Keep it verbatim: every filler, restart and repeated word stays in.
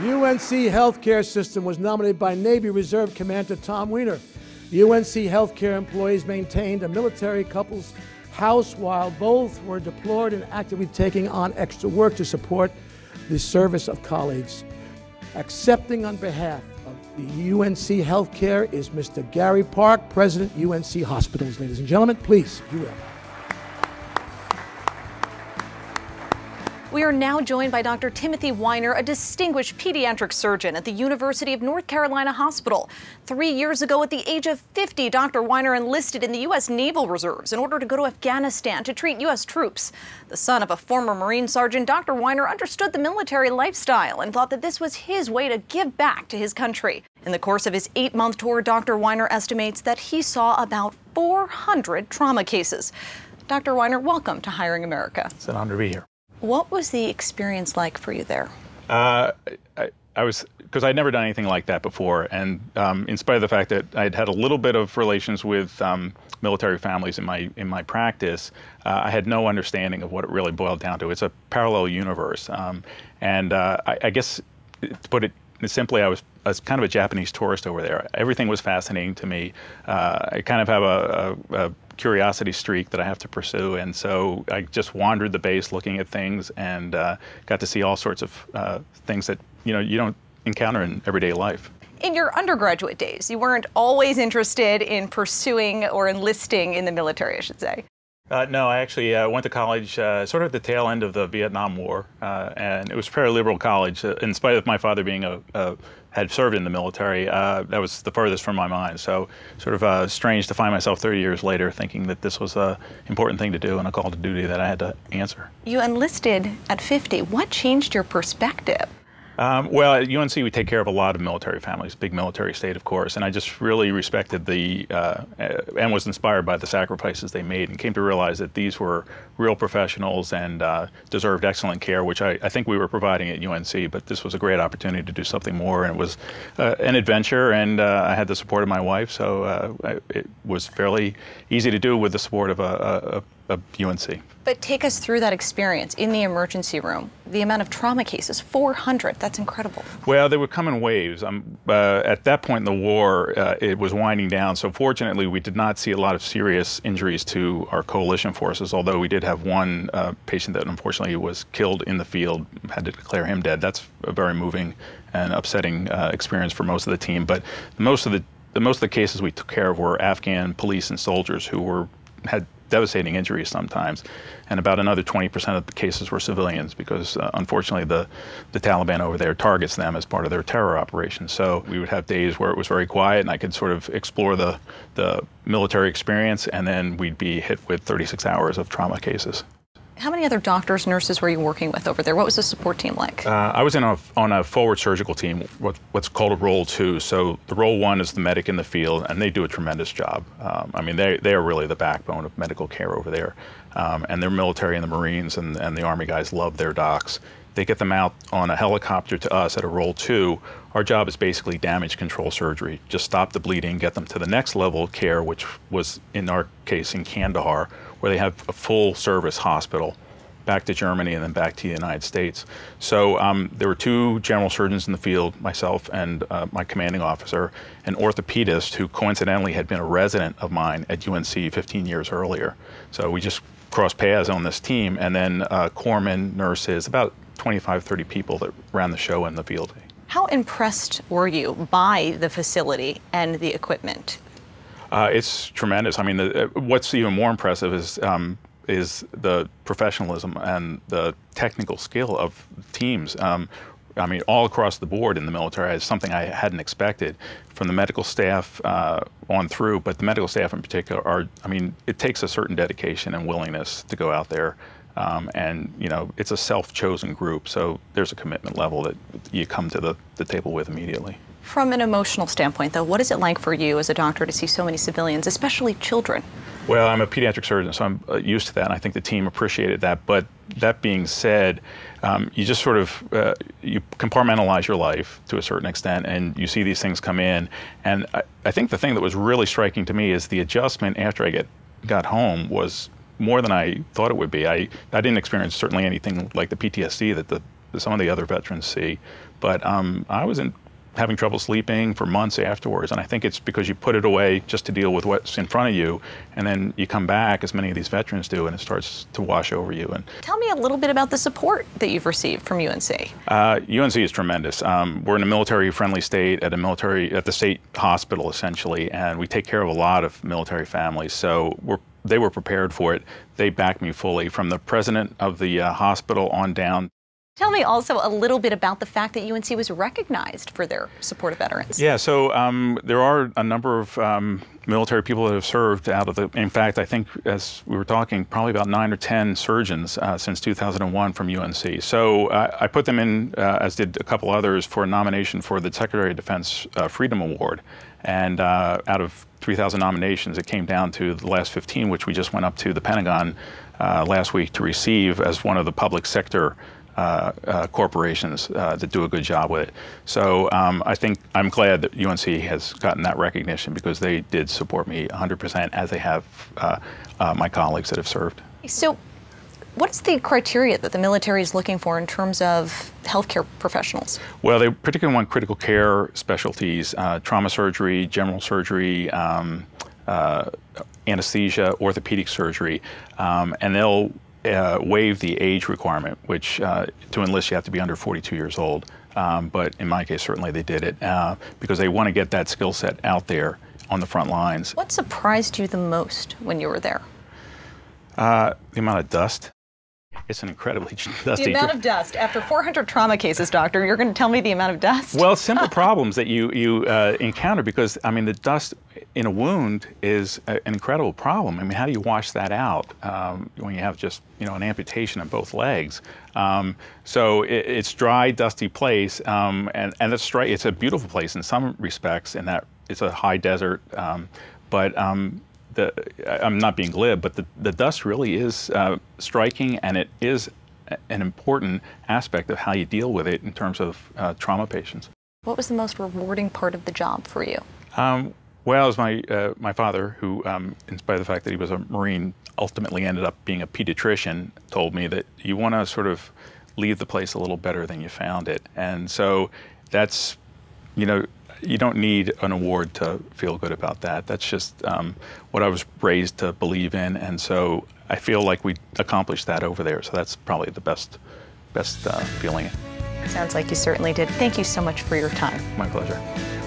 U N C healthcare system was nominated by Navy Reserve Commander Tom Weiner. U N C healthcare employees maintained a military couple's house while both were deployed and actively taking on extra work to support the service of colleagues. Accepting on behalf of the U N C healthcare is Mister Gary Park, President, U N C Hospitals. Ladies and gentlemen, please, if you will. We are now joined by Doctor Timothy Weiner, a distinguished pediatric surgeon at the University of North Carolina Hospital. Three years ago, at the age of fifty, Doctor Weiner enlisted in the U S Naval Reserves in order to go to Afghanistan to treat U S troops. The son of a former Marine sergeant, Doctor Weiner understood the military lifestyle and thought that this was his way to give back to his country. In the course of his eight-month tour, Doctor Weiner estimates that he saw about four hundred trauma cases. Doctor Weiner, welcome to Hiring America. It's an honor to be here. What was the experience like for you there? Uh, I, I was, because I'd never done anything like that before, and um, in spite of the fact that I'd had a little bit of relations with um, military families in my in my practice, uh, I had no understanding of what it really boiled down to. It's a parallel universe, um, and uh, I, I guess to put it simply, I was, I was kind of a Japanese tourist over there. Everything was fascinating to me. Uh, I kind of have a, a, a curiosity streak that I have to pursue, and so I just wandered the base looking at things and uh, got to see all sorts of uh, things that you know you don't encounter in everyday life. In your undergraduate days, you weren't always interested in pursuing or enlisting in the military, I should say. Uh, no, I actually uh, went to college uh, sort of at the tail end of the Vietnam War, uh, and it was a fairly liberal college. Uh, in spite of my father being a, a had served in the military, uh, that was the furthest from my mind. So sort of uh, strange to find myself thirty years later thinking that this was an important thing to do and a call to duty that I had to answer. You enlisted at fifty. What changed your perspective? Um, well, at U N C we take care of a lot of military families, big military state, of course, and I just really respected the, uh, and was inspired by the sacrifices they made, and came to realize that these were real professionals and uh, deserved excellent care, which I, I think we were providing at U N C, but this was a great opportunity to do something more, and it was uh, an adventure, and uh, I had the support of my wife, so uh, it was fairly easy to do with the support of a, a, a U N C. But take us through that experience in the emergency room. The amount of trauma cases, four hundred, that's incredible. Well, they would come in waves. Um, uh, at that point in the war, uh, it was winding down, so fortunately we did not see a lot of serious injuries to our coalition forces, although we did have one uh, patient that unfortunately was killed in the field, had to declare him dead. That's a very moving and upsetting uh, experience for most of the team, but most of the, the, most of the cases we took care of were Afghan police and soldiers who were had devastating injuries sometimes, and about another twenty percent of the cases were civilians because uh, unfortunately the, the Taliban over there targets them as part of their terror operation. So we would have days where it was very quiet and I could sort of explore the, the military experience, and then we'd be hit with thirty-six hours of trauma cases. How many other doctors, nurses were you working with over there? What was the support team like? Uh, I was in a, on a forward surgical team, what, what's called a role two. So the role one is the medic in the field, and they do a tremendous job. Um, I mean, they, they are really the backbone of medical care over there. Um, and their military and the Marines and, and the Army guys love their docs. They get them out on a helicopter to us at a role two. Our job is basically damage control surgery. Just stop the bleeding, get them to the next level of care, which was in our case in Kandahar, where they have a full service hospital, back to Germany and then back to the United States. So um, there were two general surgeons in the field, myself and uh, my commanding officer, an orthopedist who coincidentally had been a resident of mine at U N C fifteen years earlier. So we just crossed paths on this team, and then uh, corpsmen, nurses, about twenty-five, thirty people that ran the show in the field. How impressed were you by the facility and the equipment? Uh, it's tremendous. I mean, the, what's even more impressive is um, is the professionalism and the technical skill of teams. Um, I mean, all across the board in the military is something I hadn't expected, from the medical staff uh, on through, but the medical staff in particular are, I mean, it takes a certain dedication and willingness to go out there. Um, and, you know, it's a self-chosen group, so there's a commitment level that you come to the, the table with immediately. From an emotional standpoint, though, what is it like for you as a doctor to see so many civilians, especially children? Well, I'm a pediatric surgeon, so I'm uh, used to that, and I think the team appreciated that. But that being said, um, you just sort of, uh, you compartmentalize your life to a certain extent, and you see these things come in. And I, I think the thing that was really striking to me is the adjustment after I get, got home was more than I thought it would be. I, I didn't experience certainly anything like the P T S D that the some of the other veterans see. But um, I was in, having trouble sleeping for months afterwards, and I think it's because you put it away just to deal with what's in front of you, and then you come back, as many of these veterans do, and it starts to wash over you. And tell me a little bit about the support that you've received from U N C. Uh, U N C is tremendous. Um, we're in a military-friendly state at a military at the state hospital essentially, and we take care of a lot of military families. So we're they were prepared for it. They backed me fully, from the president of the uh, hospital on down. Tell me also a little bit about the fact that U N C was recognized for their support of veterans. Yeah, so um, there are a number of um, military people that have served out of the, in fact, I think as we were talking, probably about nine or ten surgeons uh, since two thousand one from U N C. So uh, I put them in, uh, as did a couple others, for a nomination for the Secretary of Defense uh, Freedom Award. And uh, out of three thousand nominations, it came down to the last fifteen, which we just went up to the Pentagon uh, last week to receive as one of the public sector Uh, uh, corporations uh, that do a good job with it. So um, I think I'm glad that U N C has gotten that recognition, because they did support me one hundred percent, as they have uh, uh, my colleagues that have served. So what is the criteria that the military is looking for in terms of healthcare professionals? Well, they particularly want critical care specialties, uh, trauma surgery, general surgery, um, uh, anesthesia, orthopedic surgery, um, and they'll Uh, waive the age requirement, which uh, to enlist you have to be under forty-two years old. Um, but in my case, certainly they did it uh, because they want to get that skill set out there on the front lines. What surprised you the most when you were there? Uh, the amount of dust. It's an incredibly dusty. The amount of dust. After four hundred trauma cases, doctor, you're going to tell me the amount of dust? Well, simple problems that you, you uh, encounter, because, I mean, the dust in a wound is a, an incredible problem. I mean, how do you wash that out um, when you have just, you know, an amputation of both legs? Um, so it, it's dry, dusty place, um, and, and it's, dry, it's a beautiful place in some respects, in that it's a high desert, um, but um, The, I'm not being glib, but the, the dust really is uh, striking, and it is an important aspect of how you deal with it in terms of uh, trauma patients. What was the most rewarding part of the job for you? Um, well, it was my, uh, my father, who, um, in spite of the fact that he was a Marine, ultimately ended up being a pediatrician, told me that you want to sort of leave the place a little better than you found it. And so that's, you know, you don't need an award to feel good about that. That's just um, what I was raised to believe in, and so I feel like we accomplished that over there. So that's probably the best, best uh, feeling. Sounds like you certainly did. Thank you so much for your time. My pleasure.